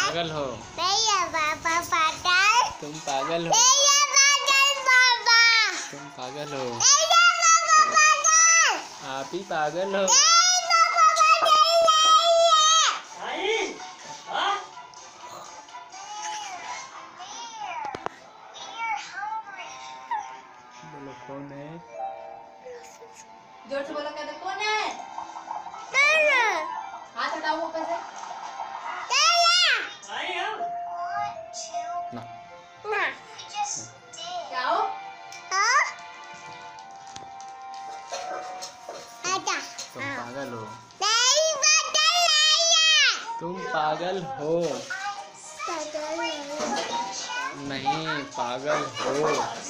पागल हो। पापा पागल। तुम पागल हो। पापा। तुम पागल हो। पापा पागल। आप ही पागल हो। बोलो कौन है? जोर से बोलो, कहते कौन है? हाथ हटाओ ऊपर से। ना। क्या हो? तुम पागल हो। नहीं तुम पागल हो। नहीं पागल हो।